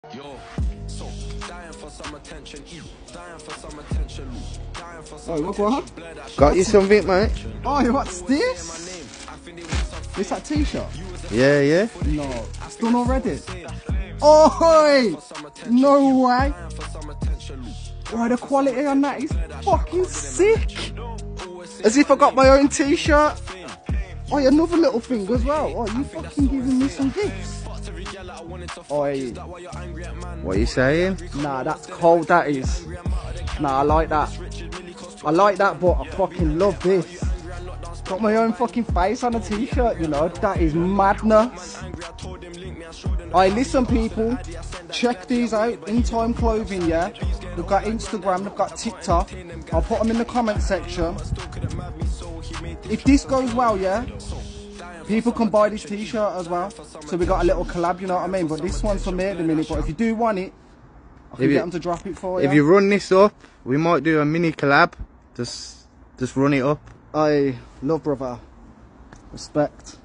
Yo, so dying for some attention, dying for some attention, dying for some What? Got you something, mate? Oh, what's this? Is that t-shirt? Yeah, yeah. No, it's done already. Oh, no way. Oh, the quality on that is fucking sick. As if I got my own t-shirt. Oh, another little thing as well. Oh, you fucking giving me some gifts. Oi. What are you saying? Nah, that's cold, that is. Nah, I like that. I like that, but I fucking love this. Got my own fucking face on a t-shirt, you know. That is madness. Alright, listen people. Check these out. Intime Clothing, yeah. They've got Instagram, they've got TikTok. I'll put them in the comment section. If this goes well, yeah, people can buy this t-shirt as well. So we got a little collab, you know what I mean? But this one's for me at the minute. But if you do want it, I can get them to drop it for you. If you run this up, we might do a mini collab. Just run it up. I love, brother. Respect.